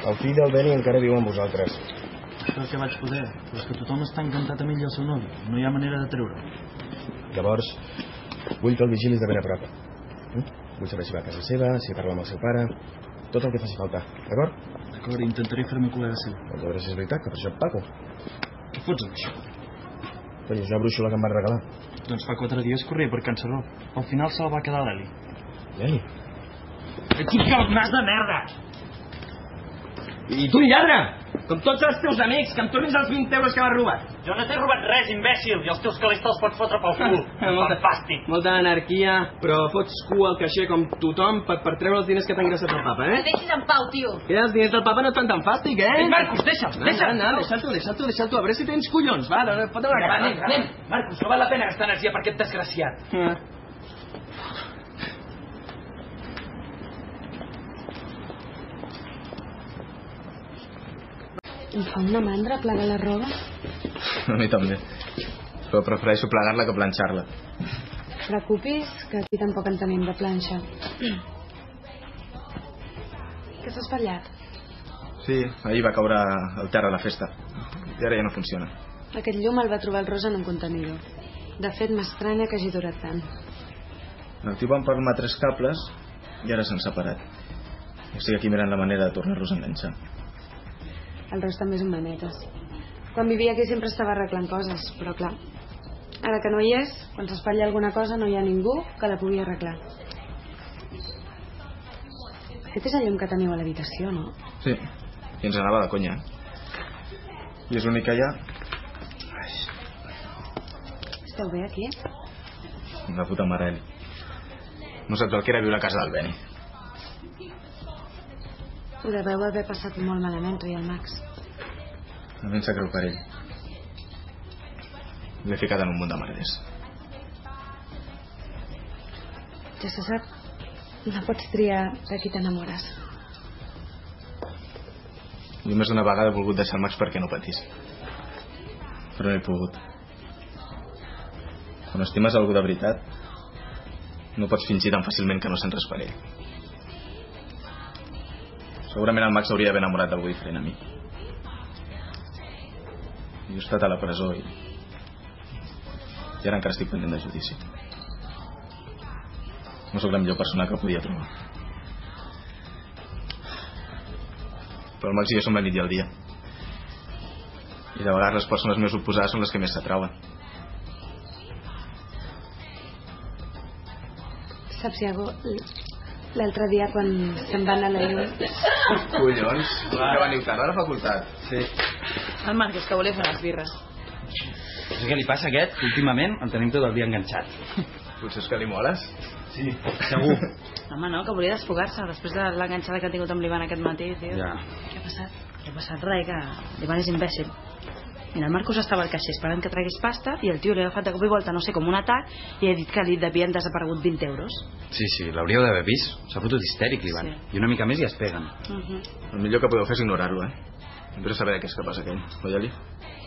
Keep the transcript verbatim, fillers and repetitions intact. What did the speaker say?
El fill del Beni encara viu amb vosaltres. És el que vaig poder, però és que tothom està encantat amb ell i el seu nòvio. No hi ha manera de treure-ho. Llavors, vull que el vigilis de ben a prop. Mm? Vull saber si va a casa seva, si parla amb el seu pare... Tot el que faci falta, d'acord? D'acord, intentaré fer-me col·lega seu. Doncs a veure si és veritat, que per això et pago. Què fots amb això? Coi, és una brúixola que em van regalar. Doncs fa quatre dies corria per Can Sarro. Al final se'l va quedar l'Eli. Eli? Ets un cabnàs de merda! I tu, lladre! Com tots els teus amics, que em tornis els vint euros que m'has robat. Jo no t'he robat res, imbècil, i els teus calés te'ls pots fotre pel cul. molta, fàstic. Molta anarquia, però fots cua al caixer com tothom per, per treure els diners que t'ha ingressat el papa, eh? Deixi's en pau, tio. Que els diners del papa no et fan tan fàstic, eh? Ei, Markus, deixa'l, deixa'l. No, no, deixa'l tu, deixa'l tu, deixa'l tu, a veure si tens collons, va, no, fot una cara. Anem, anem. Markus, no val la pena gastar energia per aquest desgraciat. Ah. Em fa una mandra plegar la roba? A mi també. Però prefereixo plegar-la que planxar-la. Preocupis, que aquí tampoc en tenim de planxa. Que s'ha espatllat? Sí, ahir va caure al terra a la festa. I ara ja no funciona. Aquest llum el va trobar el Rosa en un contenidor. De fet, m'estranya que hagi durat tant. El tio va empalmar tres cables i ara s'han separat. Estic aquí mirant la manera de tornar-los a enganxar. El Ros també és un manetes. Quan vivia aquí sempre estava arreglant coses, però clar, ara que no hi és, quan s'espatlla alguna cosa no hi ha ningú que la pugui arreglar. Aquest és el llum que teniu a l'habitació, no? Sí, i ens anava de conya. I és l'únic que hi ha. Ai. Esteu bé aquí? Una puta mare, Eli. No saps el que era viure a casa del Beni. Ho deveu haver passat molt malament, tu i el Max. A mi em sap greu per ell. L'he ficat en un munt de merders. Ja se sap, no pots triar de qui t'enamores. Jo més d'una vegada he volgut deixar el Max perquè no patís. Però no he pogut. Quan estimes algú de veritat, no pots fingir tan fàcilment que no sents res per ell. Segurament el Max hauria d'haver enamorat d'algú diferent a mi. Jo he estat a la presó i... i ara encara estic pendent de judici. No sóc la millor persona que podia trobar. Però el Max i jo som la nit i el dia. I de vegades les persones més oposades són les que més s'atrauen. Saps, Iago, l'altre dia quan se'n van a la llum... Collons, que veniu tard a la facultat. Sí. El Markus, que volia fer unes birres. No sé què li passa a aquest, que últimament el tenim tot el dia enganxat. Potser és que li moles? Sí, segur. Home, no, que volia desfogar-se després de l'enganxada que ha tingut amb l'Ivan aquest matí, tio. Ja. Què ha passat? Què ha passat? Res, que l'Ivan és imbècil. Mira, el Markus estava al caixer esperant que tragués pasta i el tio li ha agafat de cop i volta, no sé, com un atac i ha dit que li havien desaparegut vint euros. Sí, sí, l'hauríeu d'haver vist. S'ha fotut histèric, l'Ivan. Sí. I una mica més i es peguen. Uh -huh. El millor que podeu fer és ignorar-lo, eh? No saber de què és capaç aquell, oi, Eli?